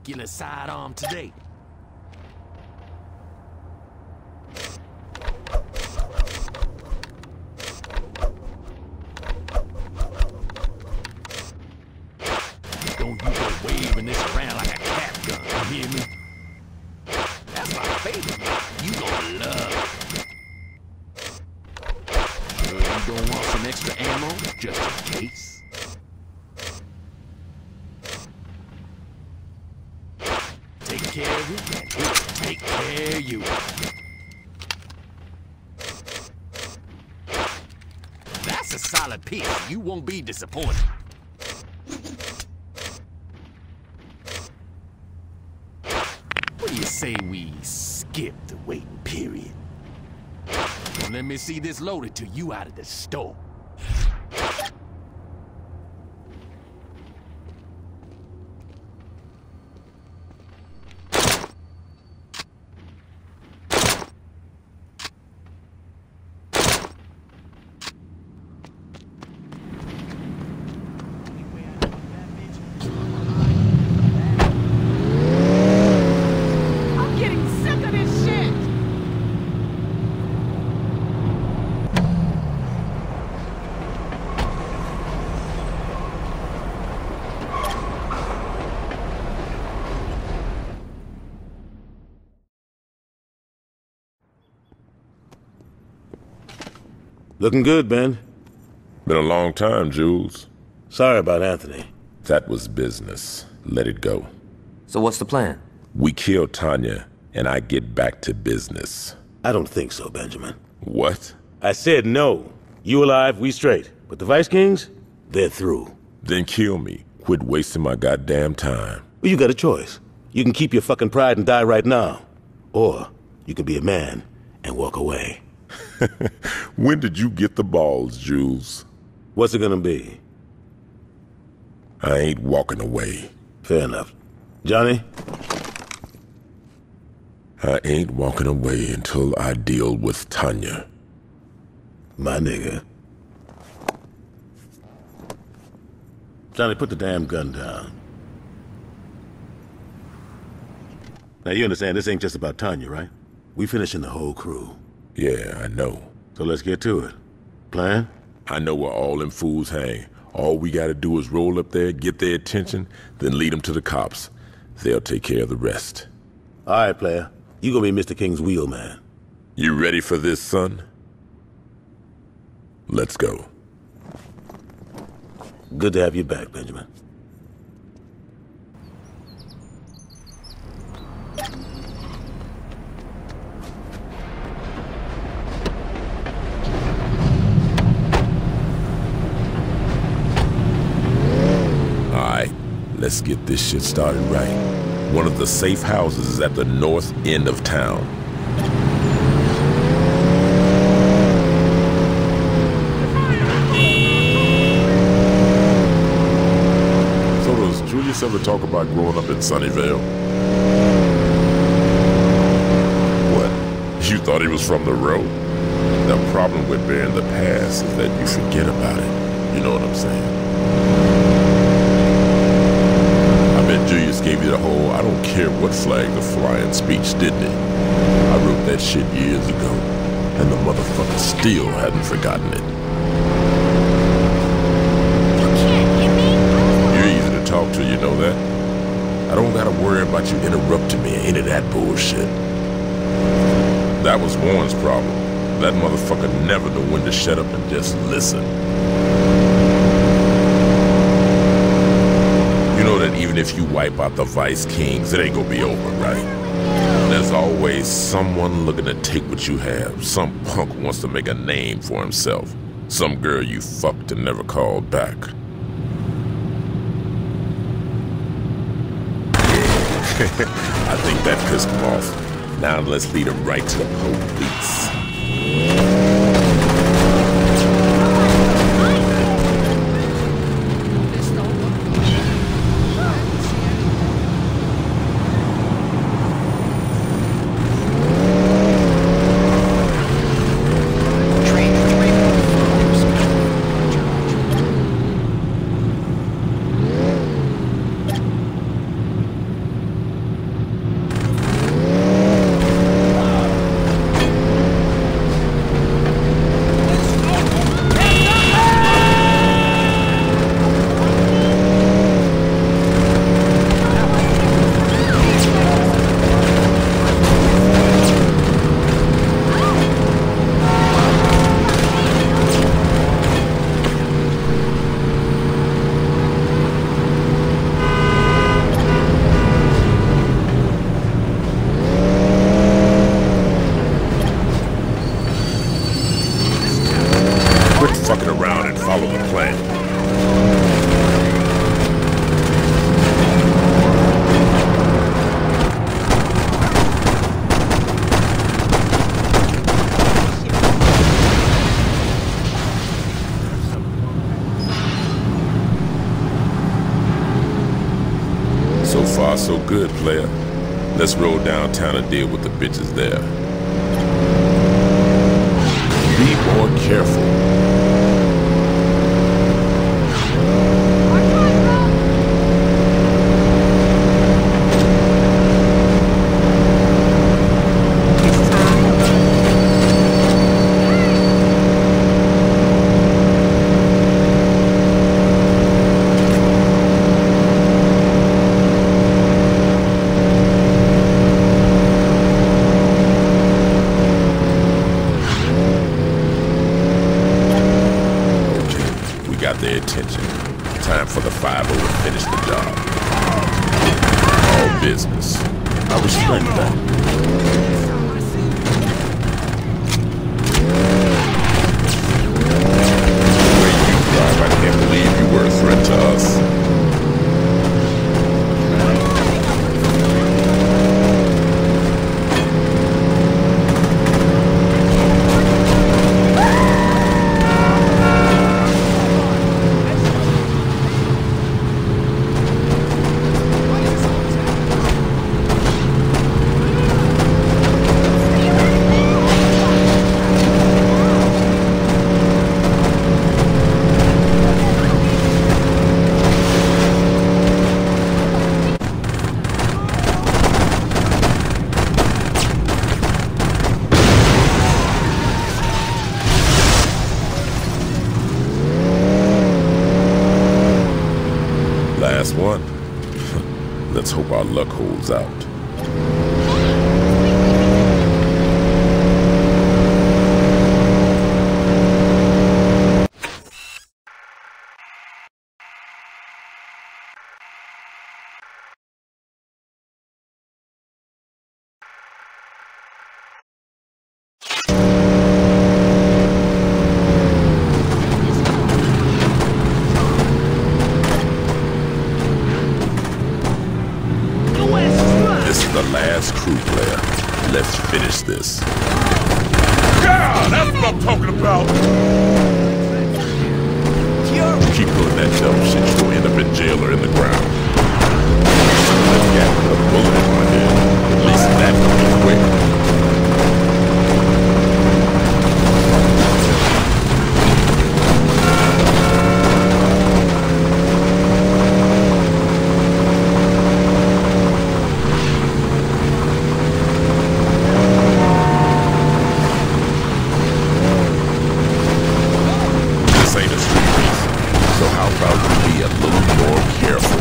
regular sidearm today. Don't you go waving this around like a cat gun, you hear me? That's my favorite. You gonna love it. Sure you don't want some extra ammo, just in case? Take care of it, and we'll take care of you. That's a solid piece. You won't be disappointed. What do you say we skip the waiting period? Don't let me see this loaded till you out of the store. Looking good, Ben. Been a long time, Jules. Sorry about Anthony. That was business. Let it go. So what's the plan? We kill Tanya, and I get back to business. I don't think so, Benjamin. What? I said no. You alive, we straight. But the Vice Kings, they're through. Then kill me. Quit wasting my goddamn time. Well, you got a choice. You can keep your fucking pride and die right now. Or you can be a man and walk away. When did you get the balls, Jules? What's it gonna be? I ain't walking away. Fair enough. Johnny? I ain't walking away until I deal with Tanya. My nigga. Johnny, put the damn gun down. Now you understand this ain't just about Tanya, right? We finishing the whole crew. Yeah, I know. So let's get to it. Plan? I know where all them fools hang. All we gotta do is roll up there, get their attention, then lead them to the cops. They'll take care of the rest. All right, player. You gonna be Mr. King's wheel man. You ready for this, son? Let's go. Good to have you back, Benjamin. Let's get this shit started right. One of the safe houses is at the north end of town. So does Julius ever talk about growing up in Sunnyvale? What? You thought he was from the road? The problem with bearing the past is that you forget about it. You know what I'm saying? Julius gave you the whole "I don't care what flag the flying" speech, didn't he? I wrote that shit years ago, and the motherfucker still hadn't forgotten it. You can't hit me. You're easy to talk to, you know that? I don't gotta worry about you interrupting me or any of that bullshit. That was Warren's problem. That motherfucker never knew when to shut up and just listen. Even if you wipe out the Vice Kings, it ain't gonna be over, right? There's always someone looking to take what you have. Some punk wants to make a name for himself. Some girl you fucked and never called back. I think that pissed him off. Now let's lead him right to the police. so good, player. Let's roll downtown and deal with the bitches there. Be more careful. Got their attention. Time for the 5-0 to finish the job. All business. I respect that. The way you drive, I can't believe you were a threat to us. Last one. Let's hope our luck holds out. The last crew, player. Let's finish this. Yeah, that's what I'm talking about! Keep doing that dumb shit, you'll end up in jail or in the ground. That guy put a bullet in my head. At least that will be quick. So how about we be a little more careful?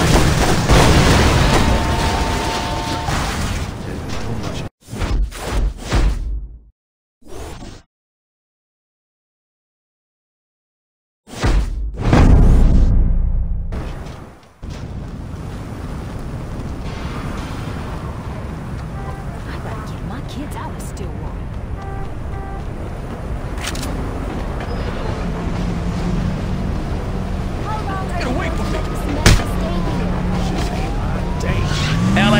I gotta get my kids out of Stillwater. Get away from me! Stay LA!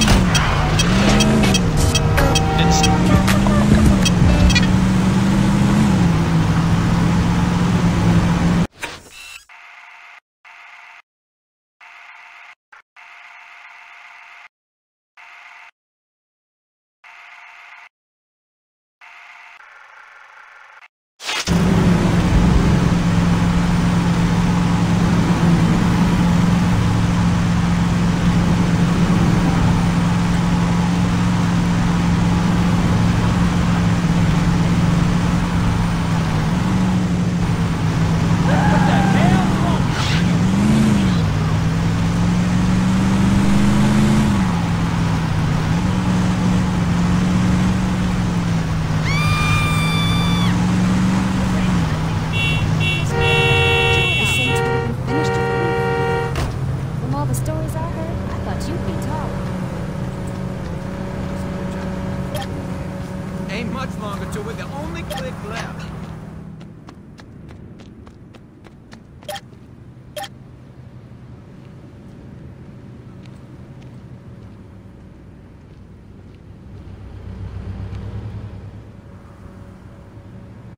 Ain't much longer till we're the only clique left.